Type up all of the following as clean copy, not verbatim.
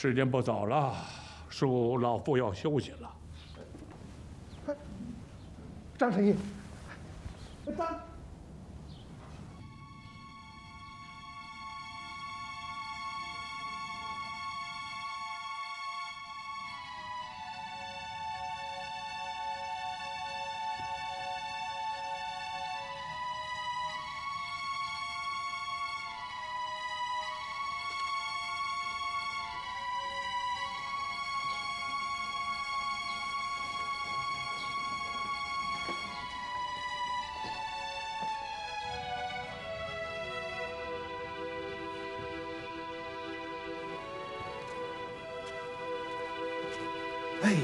时间不早了，恕老夫要休息了。 张神医，张。 哎，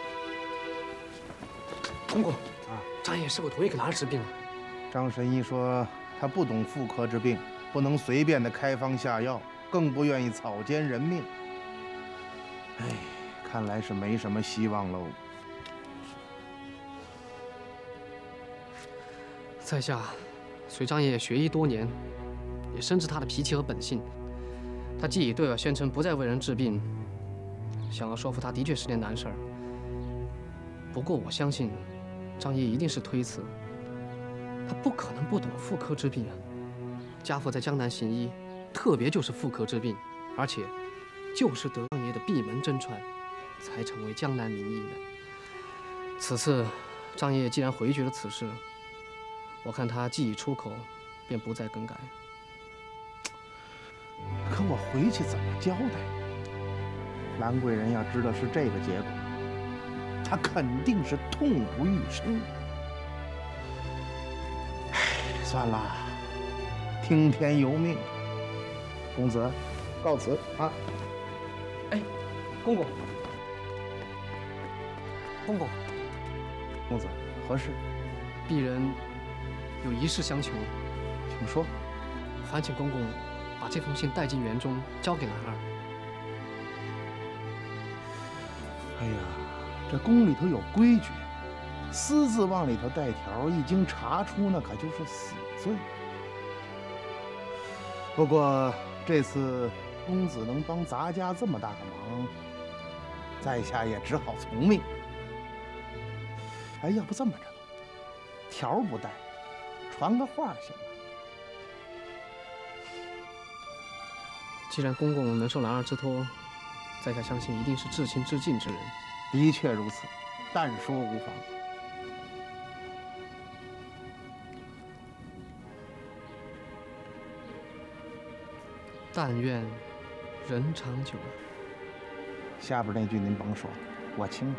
公公，张爷是否同意给兰儿治病了？ 张神医说他不懂妇科之病，不能随便的开方下药，更不愿意草菅人命。哎，看来是没什么希望喽。 在下随张爷学医多年，也深知他的脾气和本性。他既已对外宣称不再为人治病，想要说服他的确是件难事儿。不过我相信，张爷一定是推辞，他不可能不懂妇科之病啊。家父在江南行医，特别就是妇科之病，而且就是得张爷的闭门真传，才成为江南名医的。此次张爷既然回绝了此事，我看他既已出口，便不再更改。 可我回去怎么交代？兰贵人要知道是这个结果，他肯定是痛不欲生。唉，算了，听天由命。公子，告辞啊！ 哎，公公，公公， 公子，何事？ 鄙人有一事相求， 请说。 烦请公公把这封信带进园中，交给兰儿。 哎呀，这宫里头有规矩，私自往里头带条，一经查出，那可就是死罪。不过这次公子能帮咱家这么大个忙，在下也只好从命。哎，要不这么着，条不带，传个话行吗？ 既然公公能受兰儿之托，在下相信一定是至亲至敬之人。 的确如此，但说无妨。 但愿人长久。 下边那句您甭说，我清楚。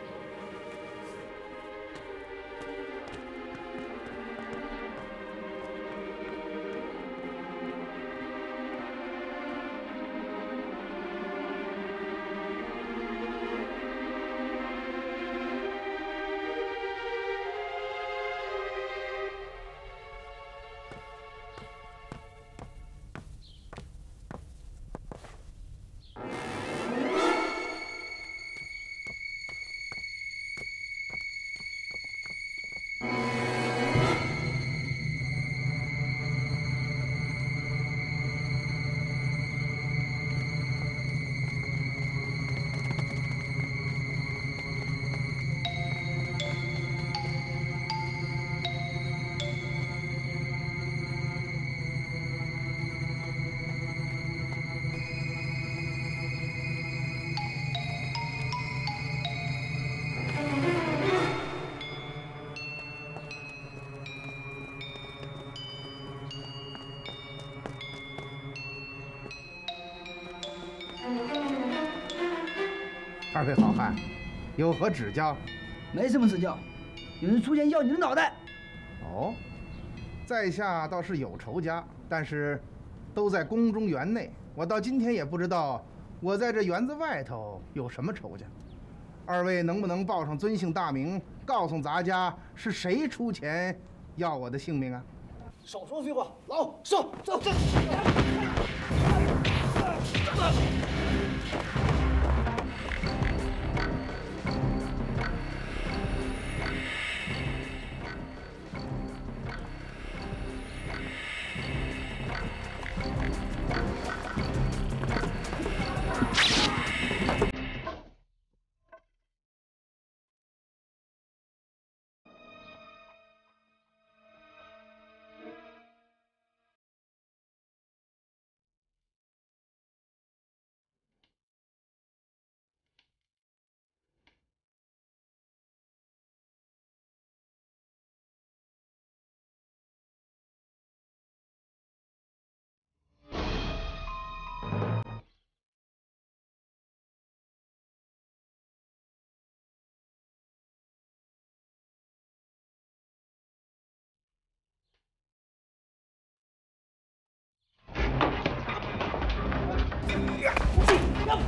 二位好汉，有何指教？ 没什么指教，有人出钱要你的脑袋。 哦，在下倒是有仇家，但是都在宫中园内，我到今天也不知道我在这园子外头有什么仇家。二位能不能报上尊姓大名，告诉咱家是谁出钱要我的性命啊？ 少说废话，老上走。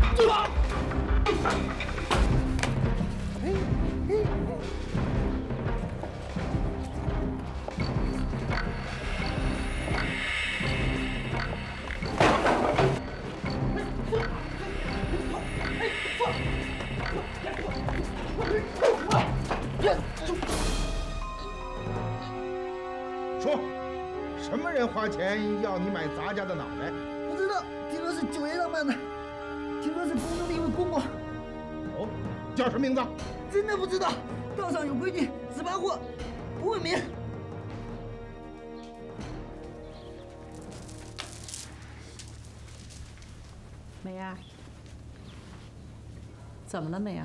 住手！ 说，什么人花钱要你买咱家的脑袋？ 不知道，听说是九爷让办的，听说是宫中的一位公公。 哦，叫什么名字？ 真的不知道，道上有规矩，只办货，不问名。 美儿，怎么了，美儿？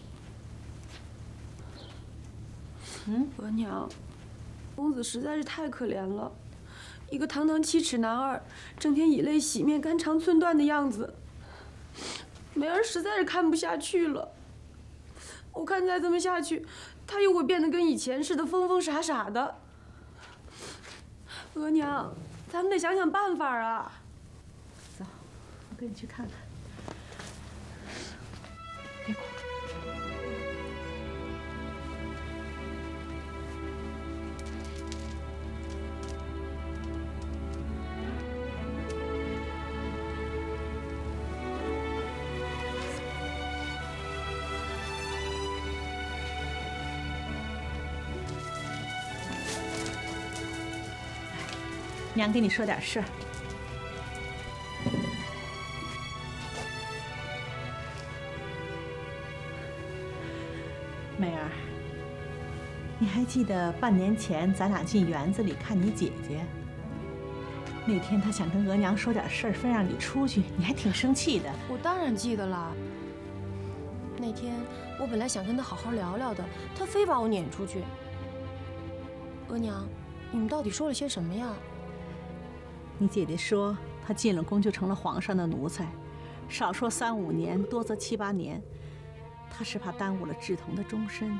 额娘，公子实在是太可怜了，一个堂堂7尺男儿，整天以泪洗面、肝肠寸断的样子，梅儿实在是看不下去了。我看再这么下去，他又会变得跟以前似的疯疯傻傻的。额娘，咱们得想想办法啊！ 走，我跟你去看看。别哭。娘跟你说点事儿。美儿，你还记得半年前咱俩进园子里看你姐姐？那天她想跟额娘说点事儿，非让你出去，你还挺生气的。 我当然记得了。那天我本来想跟他好好聊聊的，他非把我撵出去。额娘，你们到底说了些什么呀？ 你姐姐说，她进了宫就成了皇上的奴才，少说3、5年，多则7、8年。她是怕耽误了志同的终身。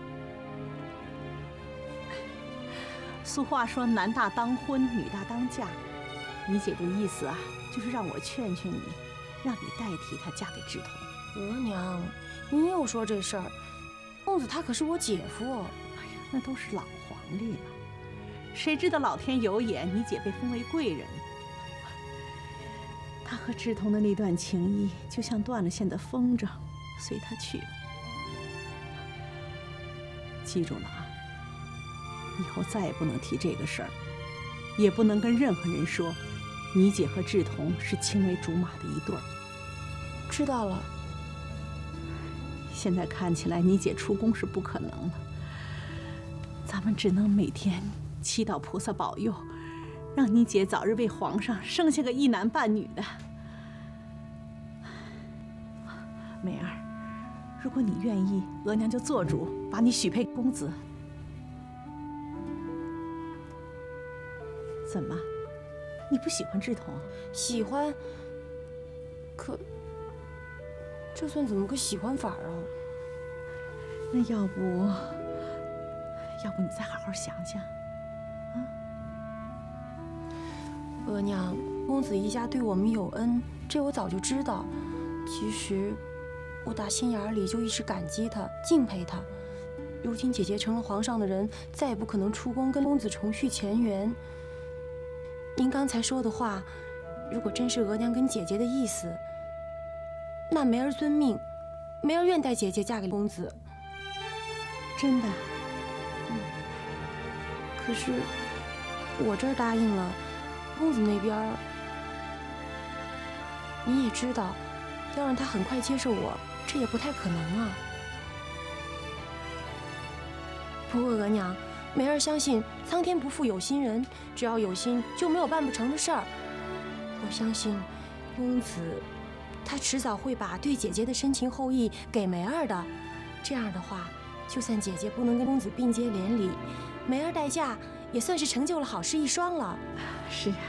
俗话说，男大当婚，女大当嫁。你姐的意思啊，就是让我劝劝你，让你代替她嫁给志同。 额娘，您又说这事儿，公子他可是我姐夫。 哎呀，那都是老黄历了。谁知道老天有眼，你姐被封为贵人。她和志同的那段情谊，就像断了线的风筝，随他去了。记住了啊，以后再也不能提这个事儿，也不能跟任何人说，你姐和志同是青梅竹马的一对儿。 知道了。 现在看起来，你姐出宫是不可能了，咱们只能每天祈祷菩萨保佑，让你姐早日为皇上生下个一男半女的。美儿，如果你愿意，额娘就做主把你许配公子。怎么，你不喜欢志同？ 喜欢，可这算怎么个喜欢法啊？ 那要不你再好好想想。 额娘，公子一家对我们有恩，这我早就知道。其实，我打心眼里就一直感激他、敬佩他。如今姐姐成了皇上的人，再也不可能出宫跟公子重续前缘。您刚才说的话，如果真是额娘跟姐姐的意思，那梅儿遵命，梅儿愿带姐姐嫁给公子。 真的？ 可是我这儿答应了。公子那边儿，你也知道，要让他很快接受我，这也不太可能啊。不过额娘，梅儿相信苍天不负有心人，只要有心，就没有办不成的事儿。我相信，公子，他迟早会把对姐姐的深情厚谊给梅儿的。这样的话，就算姐姐不能跟公子并肩连理，梅儿待嫁也算是成就了好事一桩了。 是啊。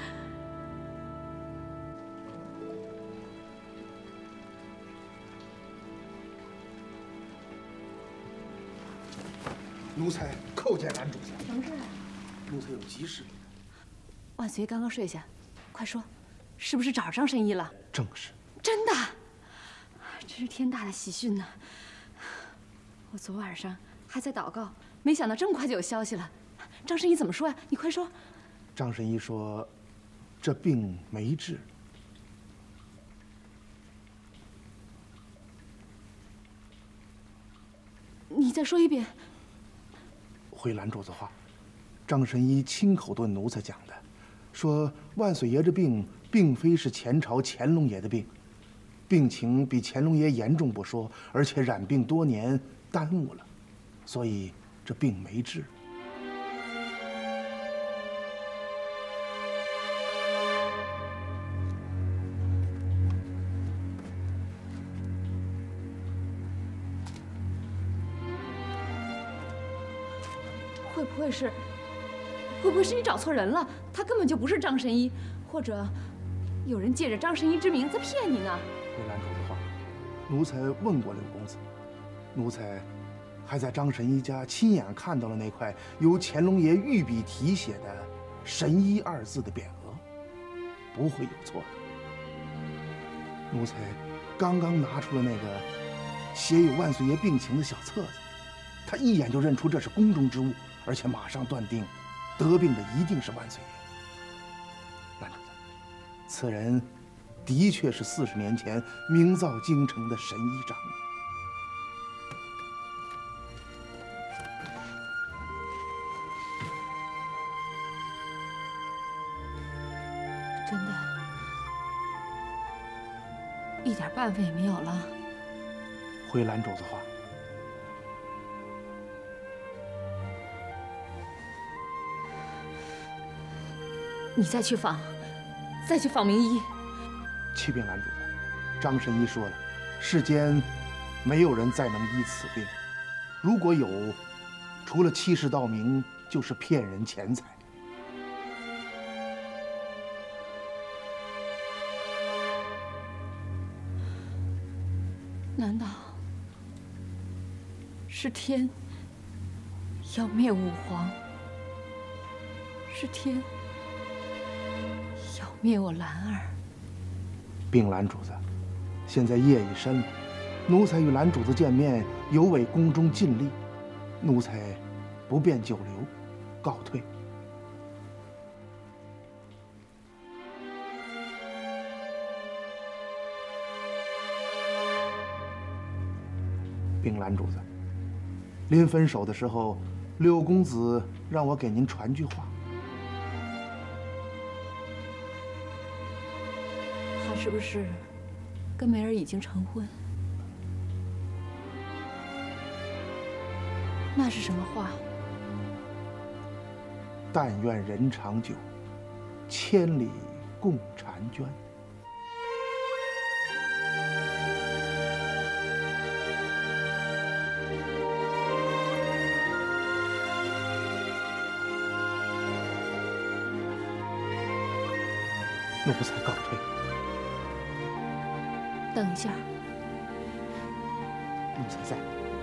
奴才叩见蓝主下。 什么事啊？ 奴才有急事。 万岁刚刚睡下，快说，是不是找上圣医了？ 正是。 真的？ 真是天大的喜讯呐！我昨晚上还在祷告，没想到这么快就有消息了。张神医怎么说呀？你快说。 张神医说，这病没治。 你再说一遍。 回兰主子话，张神医亲口对奴才讲的，说万岁爷这病并非是前朝乾隆爷的病，病情比乾隆爷严重不说，而且染病多年，耽误了，所以这病没治。 会不会是你找错人了？他根本就不是张神医，或者有人借着张神医之名在骗你呢？ 回兰主子话，奴才问过柳公子，奴才还在张神医家亲眼看到了那块由乾隆爷御笔题写的“神医”二字的匾额，不会有错的。奴才刚刚拿出了那个写有万岁爷病情的小册子，他一眼就认出这是宫中之物，而且马上断定得病的一定是万岁爷。兰主子，此人的确是40年前名噪京城的神医长。 真的，一点办法也没有了。 回兰主子话， 你再去访名医。 启禀兰主子，张神医说了，世间没有人再能医此病，如果有，除了欺世盗名，就是骗人钱财。 难道是天要灭武皇？是天要灭我兰儿？ 禀兰主子，现在夜已深了，奴才与兰主子见面，有违宫中禁例，奴才不便久留，告退。禀兰主子，临分手的时候，柳公子让我给您传句话。 他是不是跟梅儿已经成婚？那是什么话？ 但愿人长久，千里共婵娟。奴才告退。 等一下， 奴才在。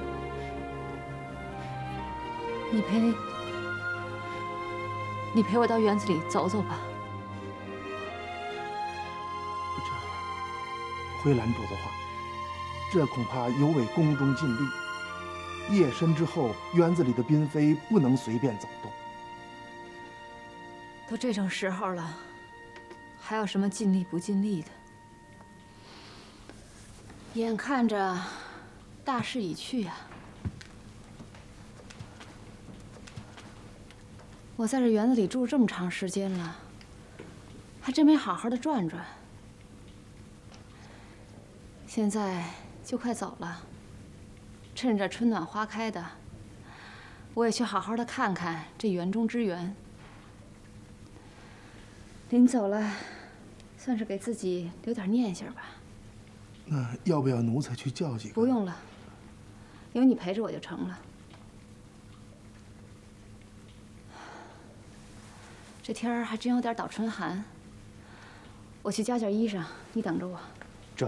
你陪我到园子里走走吧。 回兰主子话，这恐怕有违宫中禁例。夜深之后，园子里的嫔妃不能随便走动。 都这种时候了，还有什么尽力不尽力的？眼看着大势已去呀，我在这园子里住这么长时间了，还真没好好的转转。现在就快走了，趁着春暖花开的，我也去好好的看看这园中之园。临走了，算是给自己留点念想吧。 那要不要奴才去叫几个？ 不用了，有你陪着我就成了。这天儿还真有点倒春寒，我去加件衣裳，你等着我。 这。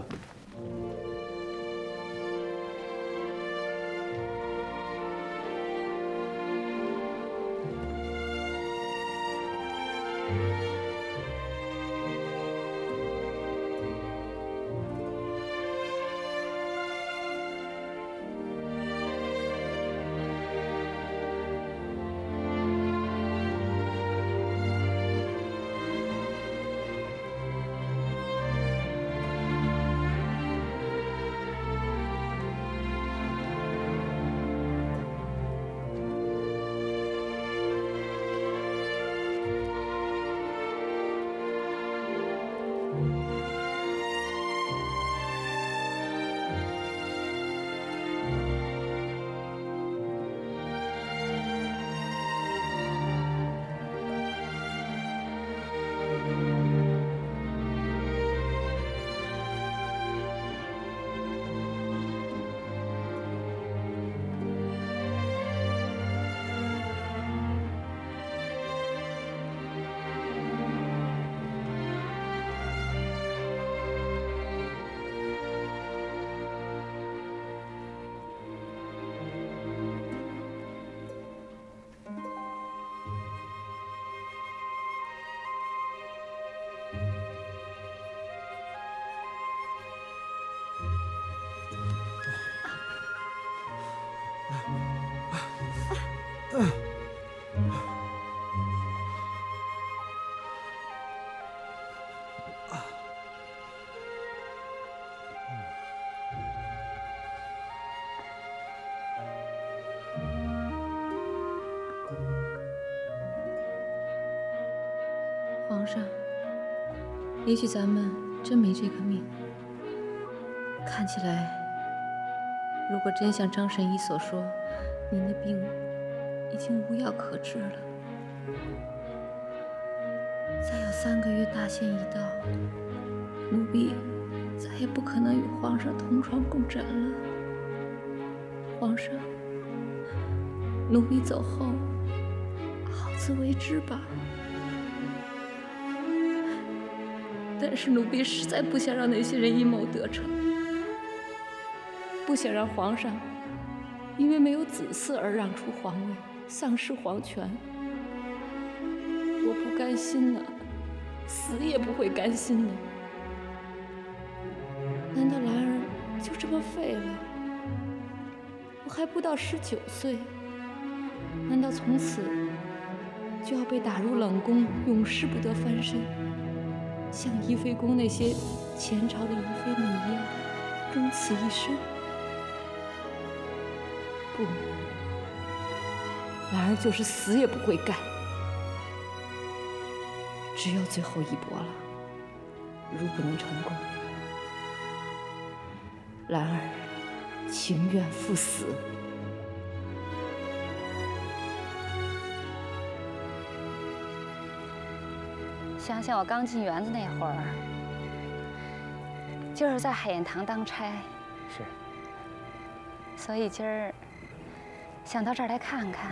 皇上，也许咱们真没这个命。看起来，如果真像张神医所说，您的病已经无药可治了，再有3个月大限一到，奴婢再也不可能与皇上同床共枕了。皇上，奴婢走后，好自为之吧。但是奴婢实在不想让那些人阴谋得逞，不想让皇上因为没有子嗣而让出皇位，丧失皇权。我不甘心呐，死也不会甘心的。难道兰儿就这么废了？我还不到19岁，难道从此就要被打入冷宫，永世不得翻身，像宜妃宫那些前朝的宜妃们一样，终此一生？不，兰儿就是死也不会干。只有最后一搏了，如不能成功，兰儿情愿赴死。 想想我刚进园子那会儿，就是在海晏堂当差， 是， 所以今儿想到这儿来看看。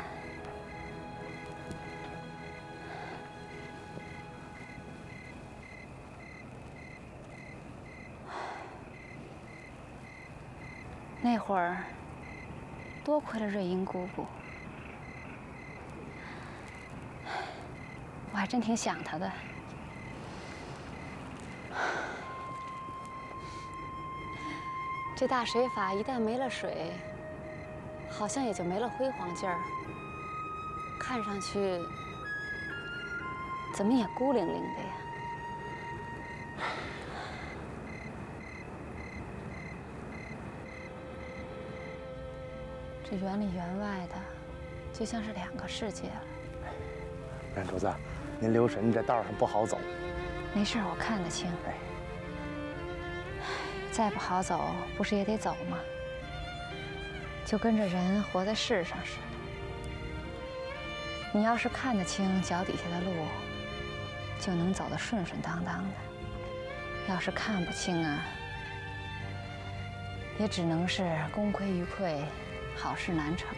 那会儿，多亏了瑞英姑姑，我还真挺想她的。这大水法一旦没了水，好像也就没了辉煌劲儿，看上去怎么也孤零零的呀。这园里园外的，就像是2个世界了。 阮主子，您留神，这道上不好走。 没事，我看得清。 哎， 再不好走，不是也得走吗？就跟着人活在世上似的。你要是看得清脚底下的路，就能走得顺顺当当的；要是看不清啊，也只能是功亏一篑，好事难成。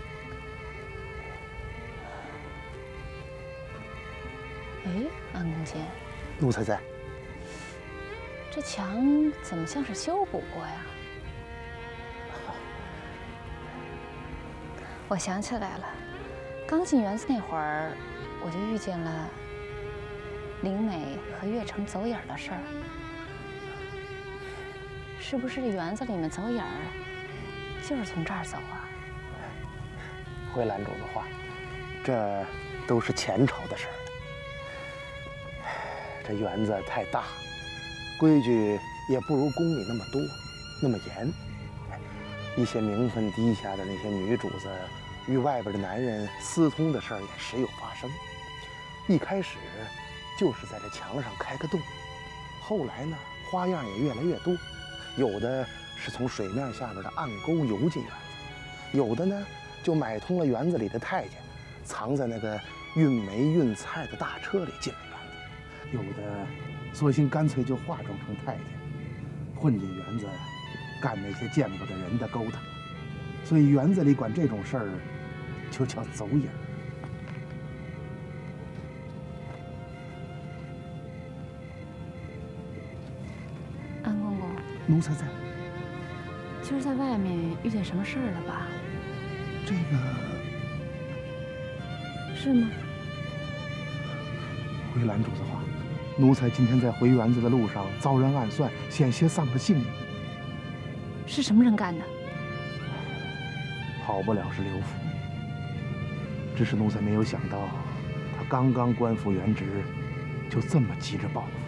哎，安公监， 奴才在。 这墙怎么像是修补过呀？我想起来了，刚进园子那会儿，我就遇见了灵美和月城走眼的事儿。是不是这园子里面走眼儿，就是从这儿走啊？ 回兰主的话，这都是前朝的事儿。这园子太大，规矩也不如宫里那么多，那么严。一些名分低下的那些女主子与外边的男人私通的事儿也时有发生。一开始就是在这墙上开个洞，后来呢，花样也越来越多。有的是从水面下边的暗沟游进园子，有的呢就买通了园子里的太监，藏在那个运煤运菜的大车里进了园子；有的索性干脆就化妆成太监，混进园子干那些见不得人的勾当。所以园子里管这种事儿就叫走眼。 安公公， 奴才在。 今儿在外面遇见什么事儿了吧？ 这个是吗？ 回兰主的话，奴才今天在回园子的路上遭人暗算，险些丧了性命。 是什么人干的？ 好不了是刘福，只是奴才没有想到，他刚刚官复原职，就这么急着报复。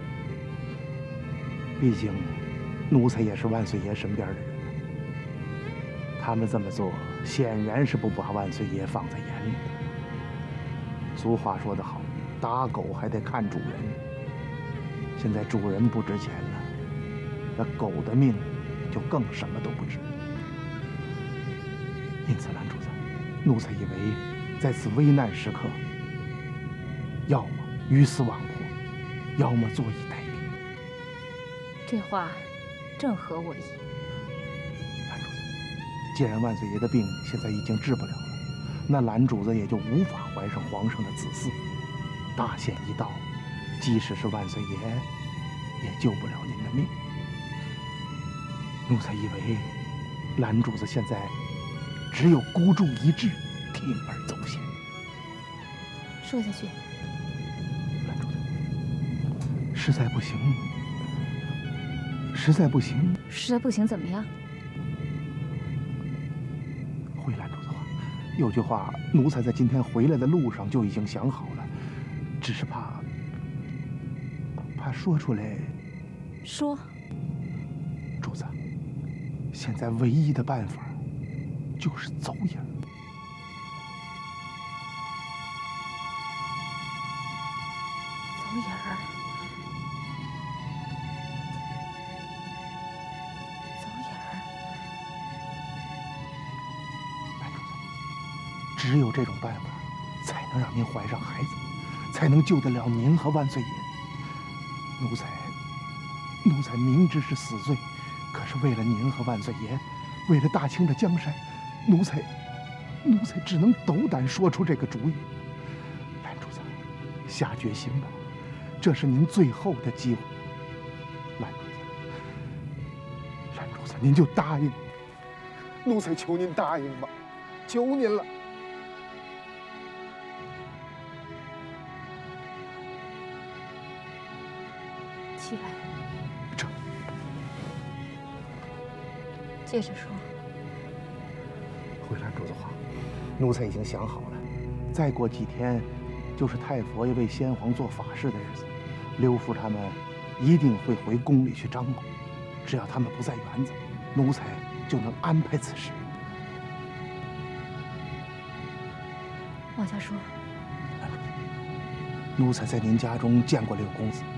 毕竟，奴才也是万岁爷身边的人，他们这么做，显然是不把万岁爷放在眼里的。俗话说得好， 打狗还得看主人。现在主人不值钱了，那狗的命就更什么都不值。因此，蓝主子，奴才以为，在此危难时刻，要么鱼死网破，要么坐以待毙。 这话正合我意。 蓝主子，既然万岁爷的病现在已经治不了了，那蓝主子也就无法怀上皇上的子嗣。大限一到，即使是万岁爷，也救不了您的命。奴才以为，蓝主子现在只有孤注一掷，铤而走险。 说下去。 蓝主子，实在不行，实在不行， 实在不行怎么样？ 回蓝主子话，有句话，奴才在今天回来的路上就已经想好了，只是怕说出来。 说。 主子，现在唯一的办法就是走眼。 走眼儿。走眼儿。 蓝主子，只有这种办法，才能让您怀上孩子，才能救得了您和万岁爷。奴才明知是死罪，可是为了您和万岁爷，为了大清的江山，奴才只能斗胆说出这个主意。蓝主子，下决心吧，这是您最后的机会。蓝主子，您就答应，奴才求您答应吧，求您了。 起来。 这。 接着说。 回蓝主子话，奴才已经想好了，再过几天，就是太佛爷为先皇做法事的日子，刘福他们一定会回宫里去张罗。只要他们不在园子，奴才就能安排此事。 往下说。 蓝主子，奴才在您家中见过柳公子。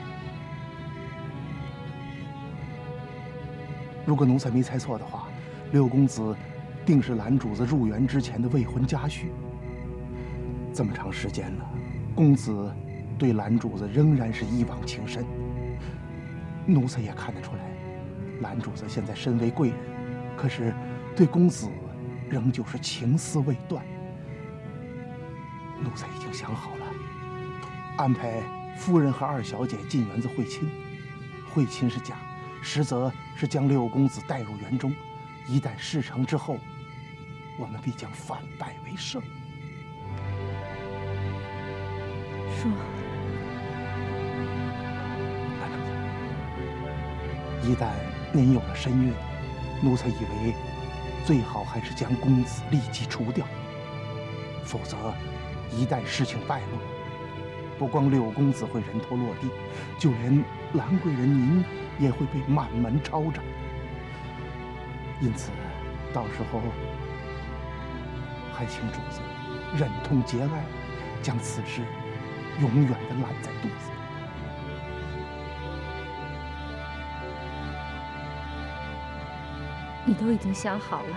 如果奴才没猜错的话，六公子定是蓝主子入园之前的未婚佳婿。这么长时间了，公子对蓝主子仍然是一往情深。奴才也看得出来，蓝主子现在身为贵人，可是对公子仍旧是情丝未断。奴才已经想好了，安排夫人和二小姐进园子会亲，会亲是假，实则是将六公子带入园中。一旦事成之后，我们必将反败为胜。 说。 蓝主子，一旦您有了身孕，奴才以为最好还是将公子立即除掉，否则一旦事情败露，不光六公子会人头落地，就连兰贵人您也会被满门抄斩。因此，到时候还请主子忍痛节哀，将此事永远的揽在肚子。 你都已经想好了，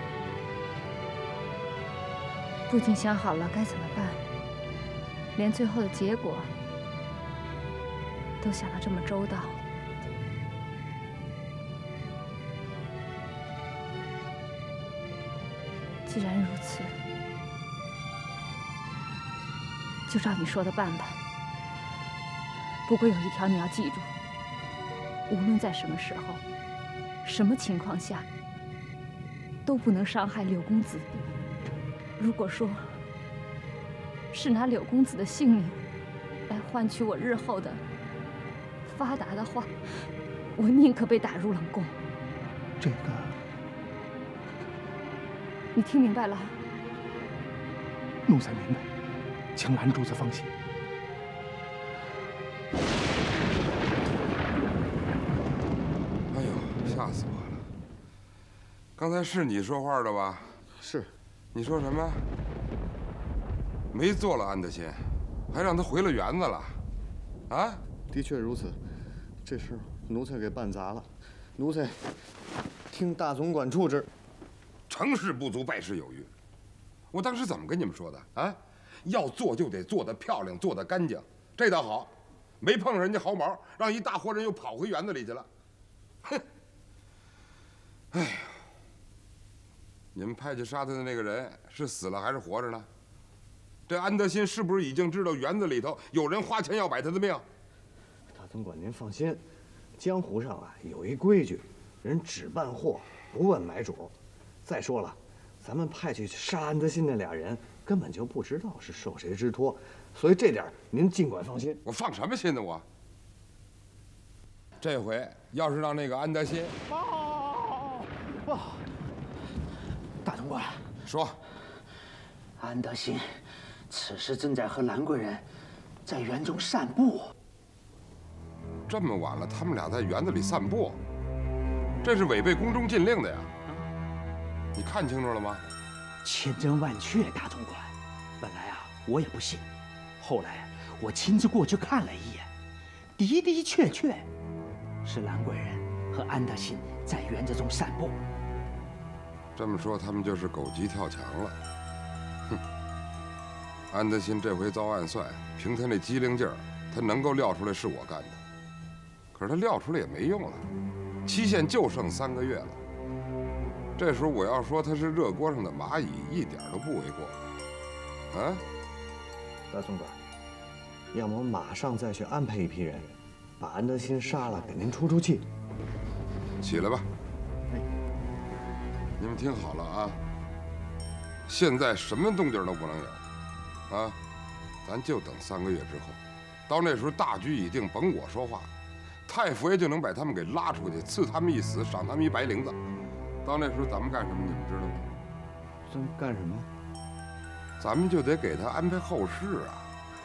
不仅想好了该怎么办，连最后的结果都想得这么周到。既然如此，就照你说的办吧。不过有一条你要记住，无论在什么时候、什么情况下，都不能伤害柳公子。如果说是拿柳公子的性命来换取我日后的发达的话，我宁可被打入冷宫。 这个， 你听明白了？ 奴才明白，请蓝主子放心。 哎呦，吓死我了！刚才是你说话的吧？ 是。 你说什么？没做了安德仙？ 还让他回了园子了，啊？ 的确如此，这事奴才给办砸了，奴才听大总管处置。 成事不足，败事有余。我当时怎么跟你们说的啊？要做就得做得漂亮，做得干净。这倒好，没碰上人家毫毛，让一大伙人又跑回园子里去了。哼！哎呀，你们派去杀他的那个人是死了还是活着呢？这安德新是不是已经知道园子里头有人花钱要买他的命？ 大总管您放心，江湖上啊有一规矩，人只办货不问买主。再说了，咱们派去杀安德新那俩人根本就不知道是受谁之托，所以这点您尽管放心。 我放什么心呢？我这回要是让那个安德新…… 不，大总管说， 安德新此时正在和兰贵人在园中散步。 这么晚了，他们俩在园子里散步，这是违背宫中禁令的呀！你看清楚了吗？ 千真万确，大总管。本来啊，我也不信，后来我亲自过去看了一眼，的的确确是兰贵人和安德新在园子中散步。 这么说，他们就是狗急跳墙了。哼！安德新这回遭暗算，凭他那机灵劲儿，他能够料出来是我干的。可是他料出来也没用了，期限就剩3个月了。这时候我要说他是热锅上的蚂蚁，一点都不为过。啊， 大总管，要么马上再去安排一批人，把安德新杀了，给您出出气。 起来吧。你们听好了啊！现在什么动静都不能有，啊，咱就等3个月之后，到那时候大局已定，甭我说话，太傅爷就能把他们给拉出去，赐他们一死，赏他们一白绫子。到那时候咱们干什么？你们知道吗？ 咱干什么？ 咱们就得给他安排后事啊！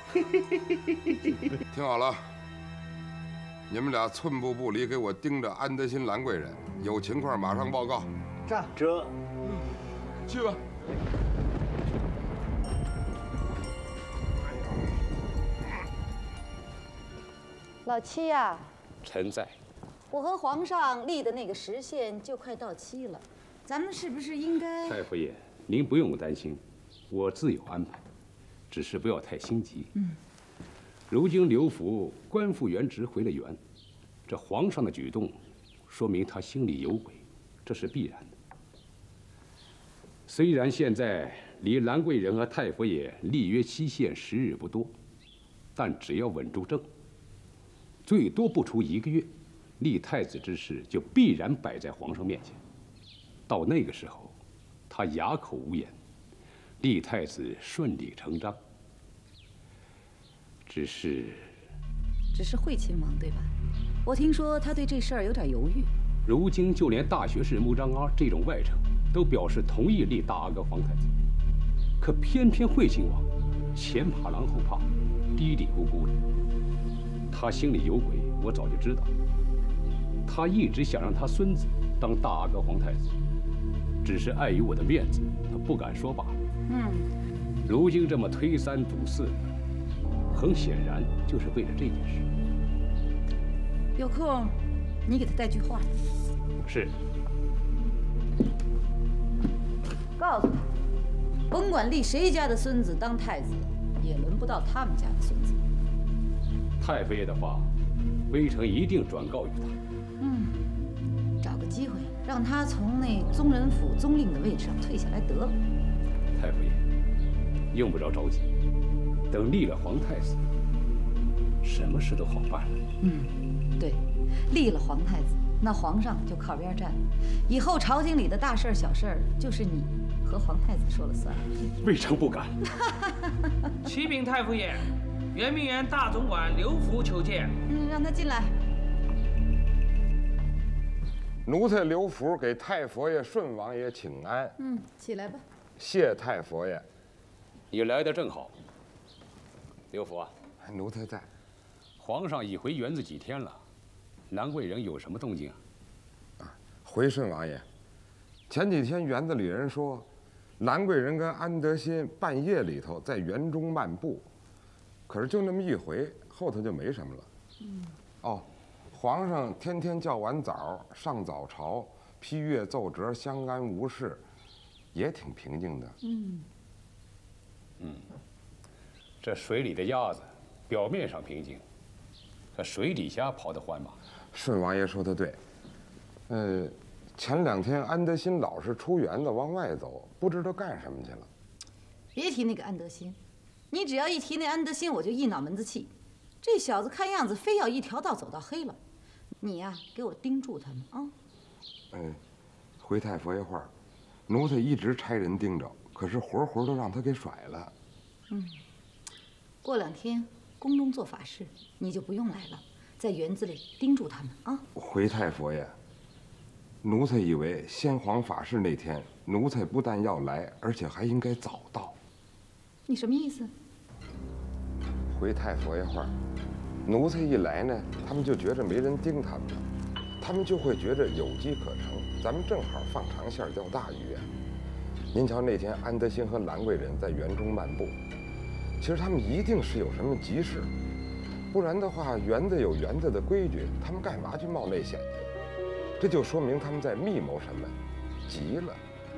听好了，你们俩寸步不离，给我盯着安德新、兰贵人，有情况马上报告。 站这， 去吧。 老七呀， 臣在。 我和皇上立的那个时限就快到期了，咱们是不是应该？ 太傅爷，您不用担心，我自有安排，只是不要太心急。如今刘福官复原职回了园，这皇上的举动，说明他心里有鬼，这是必然的。虽然现在离兰贵人和太傅爷立约期限时日不多，但只要稳住政，最多不出1个月。立太子之事就必然摆在皇上面前，到那个时候，他哑口无言，立太子顺理成章。只是惠亲王对吧？我听说他对这事儿有点犹豫。 如今就连大学士穆彰阿这种外丞都表示同意立大阿哥皇太子，可偏偏惠亲王前怕狼后怕，嘀嘀咕咕的。他心里有鬼，我早就知道。他一直想让他孙子当大阿哥皇太子，只是碍于我的面子，他不敢说罢了。如今这么推三阻四，很显然就是为了这件事。 有空，你给他带句话。 是。 告诉他，甭管立谁家的孙子当太子，也轮不到他们家的孙子。 太傅爷的话，微臣一定转告于他。 找个机会让他从那宗人府宗令的位置上退下来得了。 太傅爷，用不着着急，等立了皇太子，什么事都好办了。 对，立了皇太子，那皇上就靠边站了，以后朝廷里的大事小事就是你和皇太子说了算。 微臣不敢。 启禀太傅爷，圆明园大总管刘福求见。 让他进来。 奴才刘福给太佛爷、顺王爷请安。 起来吧。 谢太佛爷。 你来得正好。刘福啊， 奴才在。 皇上已回园子几天了，兰贵人有什么动静啊？ 回顺王爷，前几天园子里人说，兰贵人跟安德新半夜里头在园中漫步， 可是就那么一回，后头就没什么了。哦，皇上天天叫完早，上早朝，批阅奏折，相安无事，也挺平静的。 这水里的鸭子，表面上平静，可水底下跑得欢嘛。 顺王爷说的对。前2天安德新老是出园子往外走，不知道干什么去了。 别提那个安德新，你只要一提那安德新，我就一脑门子气。这小子看样子非要一条道走到黑了。你呀，给我盯住他们啊！ 回太佛爷话，奴才一直差人盯着，可是活活都让他给甩了。 过2天宫中做法事，你就不用来了，在园子里盯住他们啊！ 回太佛爷，奴才以为先皇法事那天，奴才不但要来，而且还应该早到。 你什么意思？ 回太佛爷话，奴才一来呢，他们就觉着没人盯他们了，他们就会觉着有机可乘，咱们正好放长线钓大鱼啊！您瞧那天安德兴和兰贵人在园中漫步，其实他们一定是有什么急事，不然的话，园子有园子的规矩，他们干嘛去冒那险去？这就说明他们在密谋什么，急了。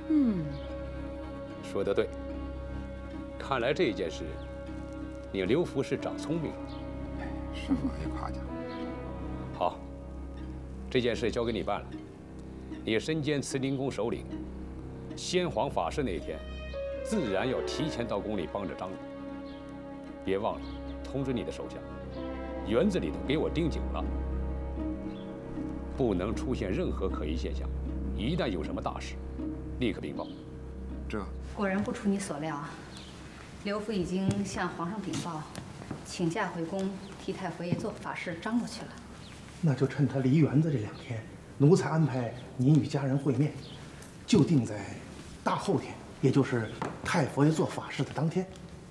说得对。看来这件事，你刘福是长聪明了。 顺王爷夸奖。 好，这件事交给你办了。你身兼慈宁宫首领，先皇法事那天，自然要提前到宫里帮着张罗。别忘了通知你的手下，园子里头给我盯紧了，不能出现任何可疑现象。一旦有什么大事，立刻禀报。 这果然不出你所料啊！刘福已经向皇上禀报，请假回宫替太佛爷做法事张罗去了。 那就趁他离园子这2天，奴才安排您与家人会面，就定在大后天，也就是太佛爷做法事的当天。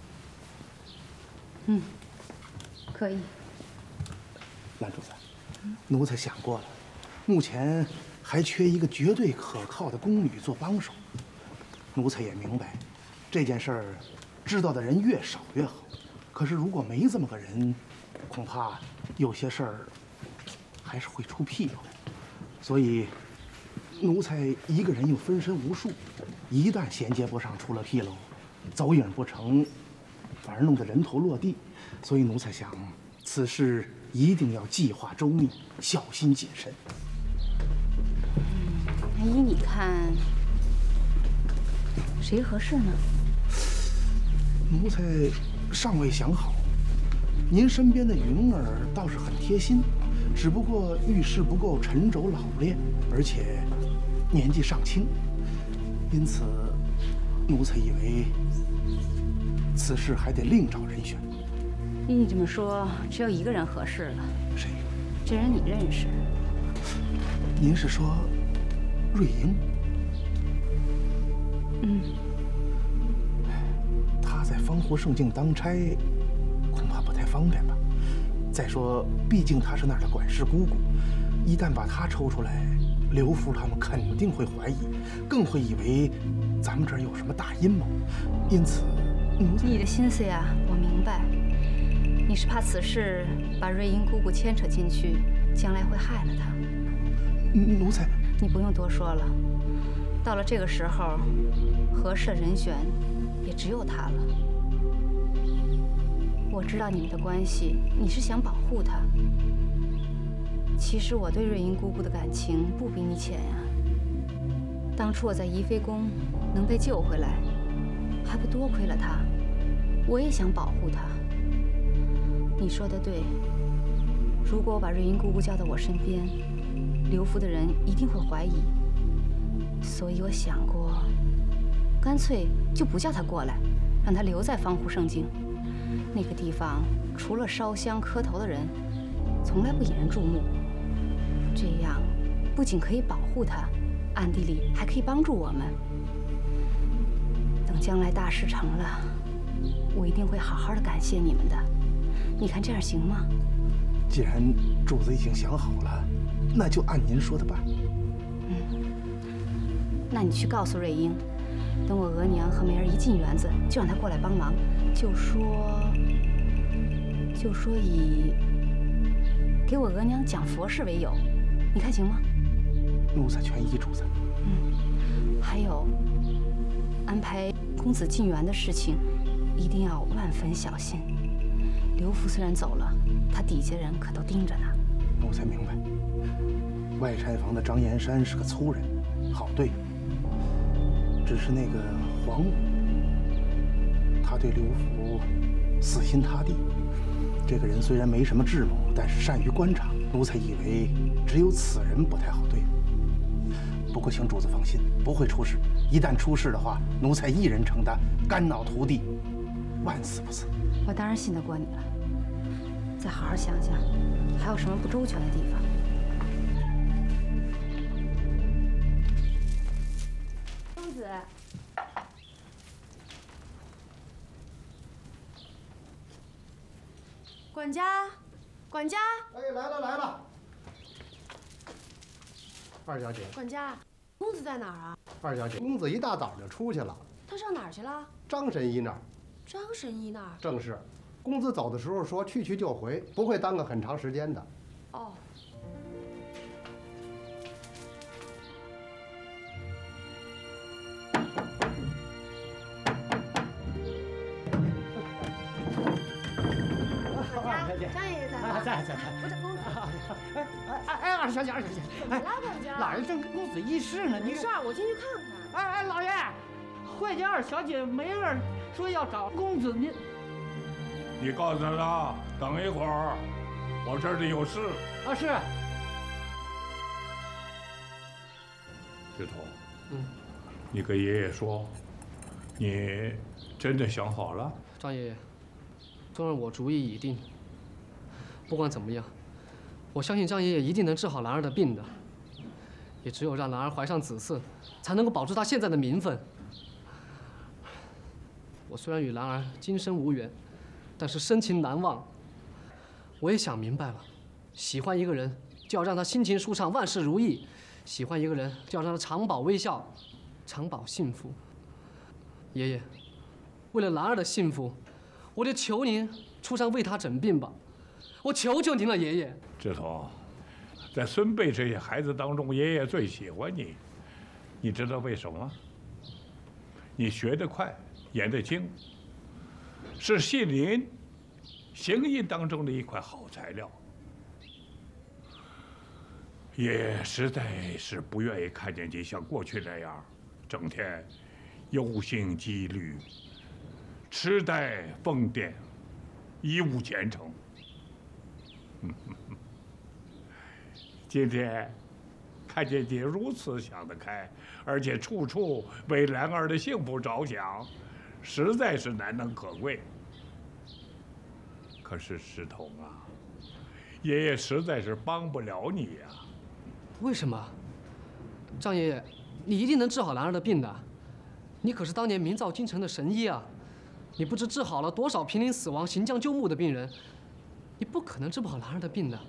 可以。 兰主子，奴才想过了，目前还缺一个绝对可靠的宫女做帮手。奴才也明白，这件事儿知道的人越少越好。可是如果没这么个人，恐怕有些事儿还是会出纰漏。所以，奴才一个人又分身无术，一旦衔接不上，出了纰漏，走影不成，反而弄得人头落地。所以奴才想，此事一定要计划周密，小心谨慎。 那依你看，谁合适呢？ 奴才尚未想好。您身边的云儿倒是很贴心，只不过遇事不够沉着老练，而且年纪尚轻，因此奴才以为此事还得另找人选。 依你这么说，只有一个人合适了。 谁？ 这人你认识？ 您是说瑞英？他在方湖圣境当差，恐怕不太方便吧。再说，毕竟他是那儿的管事姑姑，一旦把他抽出来，刘福他们肯定会怀疑，更会以为咱们这儿有什么大阴谋。因此， 你的心思呀，我明白。你是怕此事把瑞英姑姑牵扯进去，将来会害了她。 奴才， 你不用多说了。到了这个时候，合适的人选也只有她了。我知道你们的关系，你是想保护她。其实我对瑞英姑姑的感情不比你浅呀。当初我在宜妃宫能被救回来，还不多亏了她。我也想保护她。你说的对，如果我把瑞英姑姑叫到我身边，刘福的人一定会怀疑。所以我想过，干脆就不叫她过来，让她留在方湖圣境。那个地方除了烧香磕头的人，从来不引人注目。这样不仅可以保护她，暗地里还可以帮助我们。等将来大事成了，我一定会好好的感谢你们的。你看这样行吗？ 既然主子已经想好了，那就按您说的办。 那你去告诉瑞英，等我额娘和梅儿一进园子，就让她过来帮忙，就说就说以给我额娘讲佛事为由，你看行吗？ 奴才全依主子。 还有，安排公子进园的事情，一定要万分小心。刘福虽然走了，他底下人可都盯着呢。 奴才明白，外禅房的张延山是个粗人，好对付。只是那个黄武，他对刘福死心塌地。这个人虽然没什么智谋，但是善于观察。奴才以为只有此人不太好对付。不过请主子放心，不会出事。一旦出事的话，奴才一人承担，肝脑涂地，万死不辞。 我当然信得过你了。再好好想想，还有什么不周全的地方？ 公子，管家，管家。 哎，来了来了。二小姐。 管家，公子在哪儿啊？ 二小姐，公子一大早就出去了。 他上哪儿去了？ 张神医那儿。 张神医那儿。 正是。公子走的时候说去就回，不会耽搁很长时间的。 哦。 张爷爷在吗？在。 我找公子。 哎，二小姐， 哎，老管家， 老爷正跟公子议事呢。 没事，我进去看看。 哎，老爷，会见二小姐梅儿说要找公子您。 你告诉他等一会儿，我这里有事。 啊，是。 志同，你跟爷爷说，你真的想好了？ 张爷爷，纵然我主意已定，不管怎么样，我相信张爷爷一定能治好兰儿的病的。也只有让兰儿怀上子嗣，才能够保住她现在的名分。我虽然与兰儿今生无缘，但是深情难忘。我也想明白了，喜欢一个人就要让他心情舒畅，万事如意；喜欢一个人就要让他常保微笑，常保幸福。爷爷，为了兰儿的幸福，我就求您出山为她诊病吧，我求求您了，爷爷。 志同，在孙辈这些孩子当中，爷爷最喜欢你，你知道为什么吗？你学得快，演得精，是杏林行医当中的一块好材料。也实在是不愿意看见你像过去那样，整天忧心积虑、痴呆疯癫、一无前程。今天看见你如此想得开，而且处处为兰儿的幸福着想，实在是难能可贵。可是石头啊，爷爷实在是帮不了你呀。 为什么？张爷爷，你一定能治好兰儿的病的。你可是当年名噪京城的神医啊！你不知治好了多少濒临死亡、行将就木的病人，你不可能治不好兰儿的病的。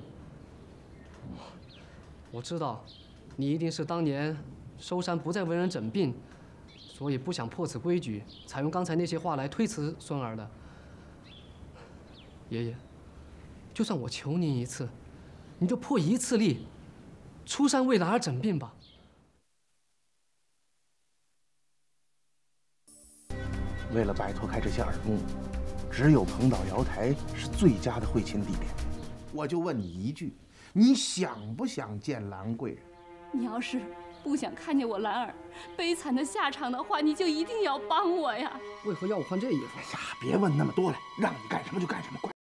我知道，你一定是当年收山不再为人诊病，所以不想破此规矩，才用刚才那些话来推辞孙儿的。爷爷，就算我求您一次，你就破一次例，出山为兰儿诊病吧。 为了摆脱开这些耳目，只有彭岛瑶台是最佳的会亲地点。 我就问你一句，你想不想见兰贵人？ 你要是不想看见我兰儿悲惨的下场的话，你就一定要帮我呀！ 为何要我换这衣服？ 哎呀，别问那么多了，让你干什么就干什么，快！